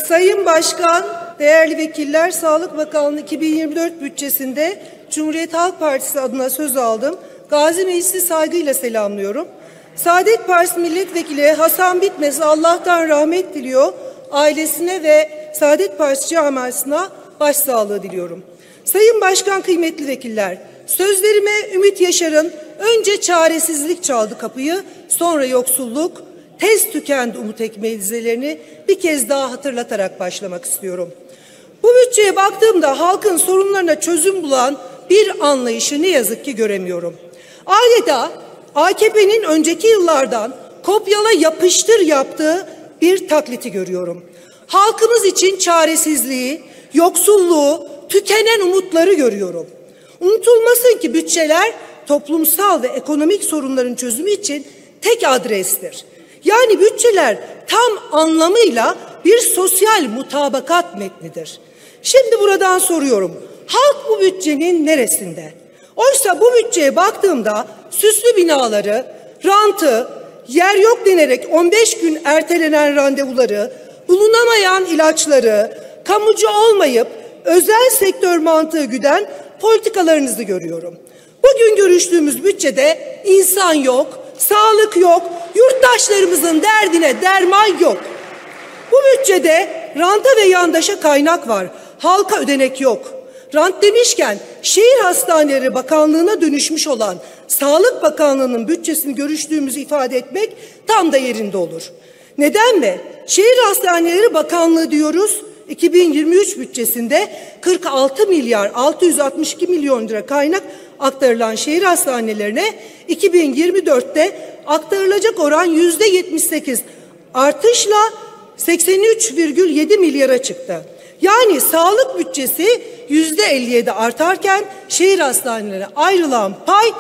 Sayın Başkan, değerli vekiller, Sağlık Bakanlığı 2024 bütçesinde Cumhuriyet Halk Partisi adına söz aldım. Gazi Meclisi saygıyla selamlıyorum. Saadet Partisi Milletvekili Hasan Bitmez'e Allah'tan rahmet diliyor. Ailesine ve Saadet Partisi camiasına başsağlığı diliyorum. Sayın Başkan, kıymetli vekiller, sözlerime Ümit Yaşar'ın önce çaresizlik çaldı kapıyı, sonra yoksulluk, tez tükendi umut ekmezelerini bir kez daha hatırlatarak başlamak istiyorum. Bu bütçeye baktığımda halkın sorunlarına çözüm bulan bir anlayışı ne yazık ki göremiyorum. Adeta AKP'nin önceki yıllardan kopyala yapıştır yaptığı bir taklidi görüyorum. Halkımız için çaresizliği, yoksulluğu, tükenen umutları görüyorum. Unutulmasın ki bütçeler toplumsal ve ekonomik sorunların çözümü için tek adrestir. Yani bütçeler tam anlamıyla bir sosyal mutabakat metnidir. Şimdi buradan soruyorum, halk bu bütçenin neresinde? Oysa bu bütçeye baktığımda süslü binaları, rantı, yer yok denerek 15 gün ertelenen randevuları, bulunamayan ilaçları, kamucu olmayıp özel sektör mantığı güden politikalarınızı görüyorum. Bugün görüştüğümüz bütçede insan yok, sağlık yok, yurttaşlarımızın derdine derman yok. Bu bütçede ranta ve yandaşa kaynak var, halka ödenek yok. Rant demişken Şehir Hastaneleri Bakanlığı'na dönüşmüş olan Sağlık Bakanlığı'nın bütçesini görüştüğümüzü ifade etmek tam da yerinde olur. Neden mi? Şehir Hastaneleri Bakanlığı diyoruz. 2023 bütçesinde 46 milyar 662 milyon lira kaynak aktarılan şehir hastanelerine 2024'te aktarılacak oran %78 artışla 83,7 milyara çıktı. Yani sağlık bütçesi %57 artarken şehir hastanelerine ayrılan pay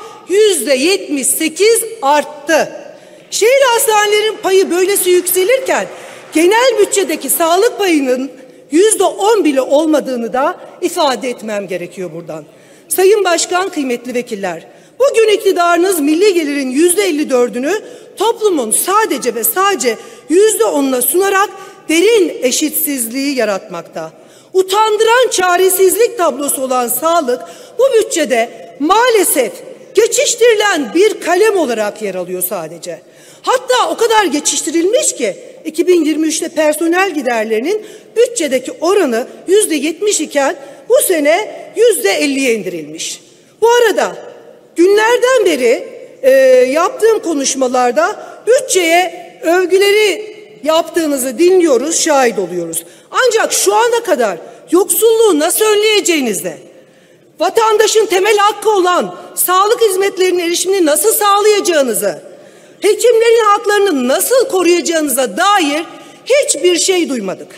%78 arttı. Şehir hastanelerinin payı böylesi yükselirken genel bütçedeki sağlık payının %10 bile olmadığını da ifade etmem gerekiyor buradan. Sayın Başkan, kıymetli vekiller, bugün iktidarınız milli gelirin %54'ünü toplumun sadece ve sadece %10'una sunarak derin eşitsizliği yaratmakta. Utandıran çaresizlik tablosu olan sağlık bu bütçede maalesef geçiştirilen bir kalem olarak yer alıyor sadece. Hatta o kadar geçiştirilmiş ki 2023'te personel giderlerinin bütçedeki oranı %70 iken bu sene %50'ye indirilmiş. Bu arada günlerden beri yaptığım konuşmalarda bütçeye övgüleri yaptığınızı dinliyoruz, şahit oluyoruz. Ancak şu ana kadar yoksulluğu nasıl önleyeceğinizde, vatandaşın temel hakkı olan sağlık hizmetlerinin erişimini nasıl sağlayacağınızı, hekimlerin haklarını nasıl koruyacağınıza dair hiçbir şey duymadık.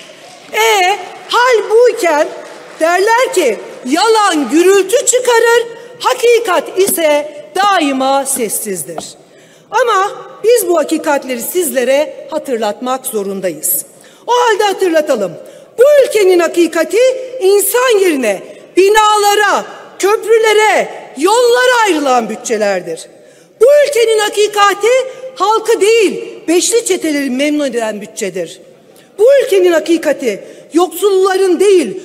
Hal buyken derler ki yalan gürültü çıkarır, hakikat ise daima sessizdir. Ama biz bu hakikatleri sizlere hatırlatmak zorundayız. O halde hatırlatalım. Bu ülkenin hakikati insan yerine binalara, köprülere, yollara ayrılan bütçelerdir. Bu ülkenin hakikati halkı değil, beşli çeteleri memnun eden bütçedir. Bu ülkenin hakikati yoksulların değil,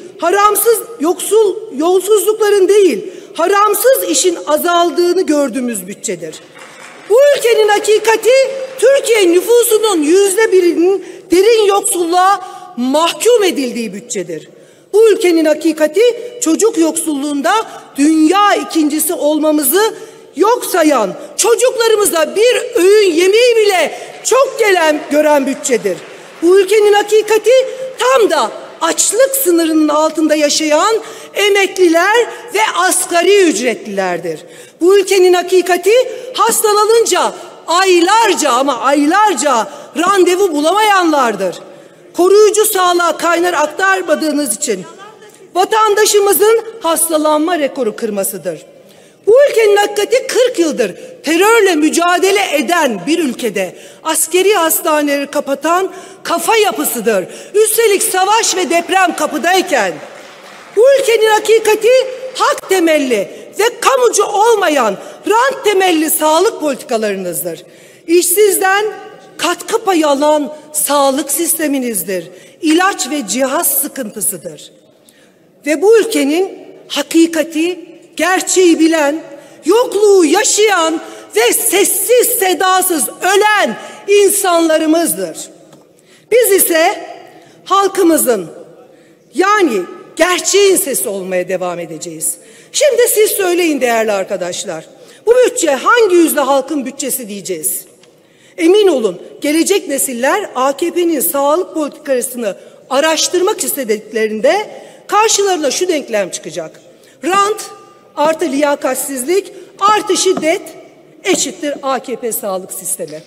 yolsuzlukların değil, haramsız işin azaldığını gördüğümüz bütçedir. Bu ülkenin hakikati Türkiye nüfusunun %1'inin derin yoksulluğa mahkum edildiği bütçedir. Bu ülkenin hakikati çocuk yoksulluğunda dünya ikincisi olmamızı yok sayan, çocuklarımıza bir öğün yemeği bile çok gören bütçedir. Bu ülkenin hakikati tam da açlık sınırının altında yaşayan emekliler ve asgari ücretlilerdir. Bu ülkenin hakikati hastalanınca aylarca ama aylarca randevu bulamayanlardır. Koruyucu sağlığa kaynar aktarmadığınız için vatandaşımızın hastalanma rekoru kırmasıdır. Bu ülkenin hakikati 40 yıldır terörle mücadele eden bir ülkede askeri hastaneleri kapatan kafa yapısıdır. Üstelik savaş ve deprem kapıdayken bu ülkenin hakikati hak temelli ve kamucu olmayan rant temelli sağlık politikalarınızdır. İşsizden katkı payı alan sağlık sisteminizdir. ilaç ve cihaz sıkıntısıdır. Ve bu ülkenin hakikati, gerçeği bilen, yokluğu yaşayan ve sessiz sedasız ölen insanlarımızdır. Biz ise halkımızın, yani gerçeğin sesi olmaya devam edeceğiz. Şimdi siz söyleyin değerli arkadaşlar. Bu bütçe hangi yüzde halkın bütçesi diyeceğiz? Emin olun, gelecek nesiller AKP'nin sağlık politikasını araştırmak istediklerinde karşılarına şu denklem çıkacak: rant artı liyakatsizlik artı şiddet eşittir AKP sağlık sistemi.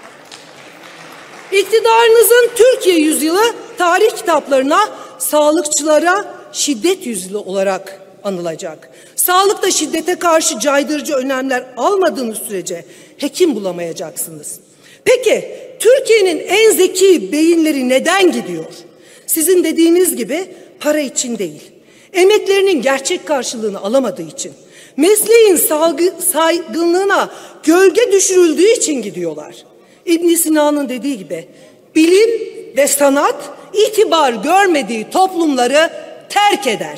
İktidarınızın Türkiye yüzyılı tarih kitaplarına sağlıkçılara şiddet yüzyılı olarak anılacak. Sağlıkta şiddete karşı caydırıcı önlemler almadığınız sürece hekim bulamayacaksınız. Peki Türkiye'nin en zeki beyinleri neden gidiyor? Sizin dediğiniz gibi para için değil, emeklerinin gerçek karşılığını alamadığı için, mesleğin saygınlığına gölge düşürüldüğü için gidiyorlar. İbn Sina'nın dediği gibi bilim ve sanat itibar görmediği toplumları terk eder.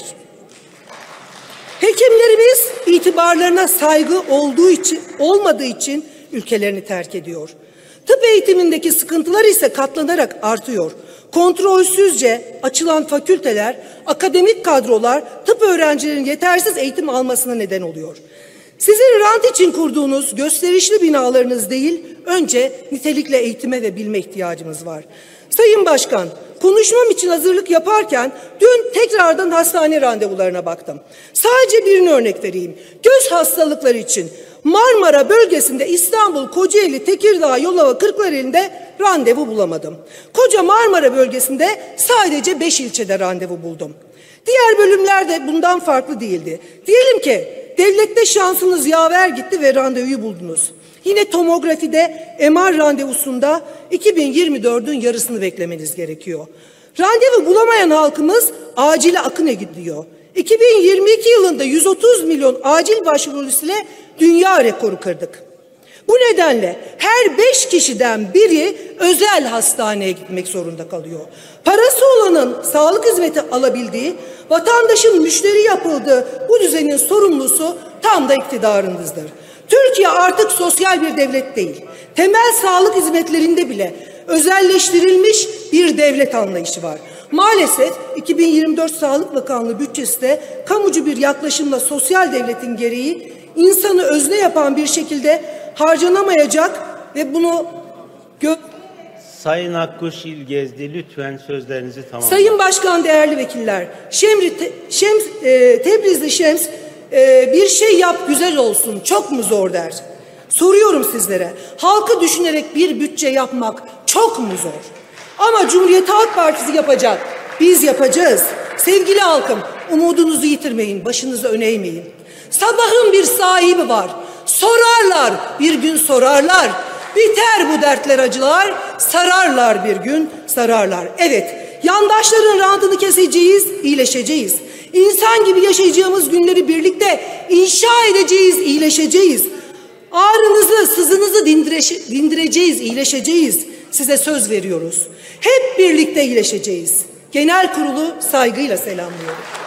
Hekimlerimiz itibarlarına saygı olmadığı için ülkelerini terk ediyor. Tıp eğitimindeki sıkıntılar ise katlanarak artıyor. Kontrolsüzce açılan fakülteler, akademik kadrolar tıp öğrencilerinin yetersiz eğitim almasına neden oluyor. Sizin rant için kurduğunuz gösterişli binalarınız değil, önce nitelikli eğitime ve bilme ihtiyacımız var. Sayın Başkan, konuşmam için hazırlık yaparken dün tekrardan hastane randevularına baktım. Sadece birini örnek vereyim. Göz hastalıkları için Marmara bölgesinde İstanbul, Kocaeli, Tekirdağ, Yalova, Kırklareli'nde randevu bulamadım. Koca Marmara bölgesinde sadece 5 ilçede randevu buldum. Diğer bölümler de bundan farklı değildi. Diyelim ki devlette şansınız yaver gitti ve randevuyu buldunuz. Yine tomografide MR randevusunda 2024'ün yarısını beklemeniz gerekiyor. Randevu bulamayan halkımız acile akın ediyor. 2022 yılında 130 milyon acil başvurusuyla dünya rekoru kırdık. Bu nedenle her 5 kişiden biri özel hastaneye gitmek zorunda kalıyor. Parası olanın sağlık hizmeti alabildiği, vatandaşın müşteri yapıldığı bu düzenin sorumlusu tam da iktidarınızdır. Türkiye artık sosyal bir devlet değil. Temel sağlık hizmetlerinde bile özelleştirilmiş bir devlet anlayışı var. Maalesef 2024 Sağlık Bakanlığı bütçesi de kamucu bir yaklaşımla sosyal devletin gereği insanı özne yapan bir şekilde harcanamayacak ve bunu Sayın Akkuş İlgezdi, lütfen sözlerinizi tamamlayın. Sayın Başkan, değerli vekiller, Tebrizli Şems bir şey yap güzel olsun, çok mu zor der. Soruyorum sizlere, halkı düşünerek bir bütçe yapmak çok mu zor? Ama Cumhuriyet Halk Partisi yapacak, biz yapacağız. Sevgili halkım, umudunuzu yitirmeyin, başınızı öne eğmeyin. Sabahın bir sahibi var, sorarlar, bir gün sorarlar. Biter bu dertler acılar, sararlar bir gün, sararlar. Evet, yandaşların rantını keseceğiz, iyileşeceğiz. İnsan gibi yaşayacağımız günleri birlikte inşa edeceğiz, iyileşeceğiz. Ağrınızı, sızınızı dindireceğiz, iyileşeceğiz. Size söz veriyoruz. Hep birlikte iyileşeceğiz. Genel kurulu saygıyla selamlıyorum.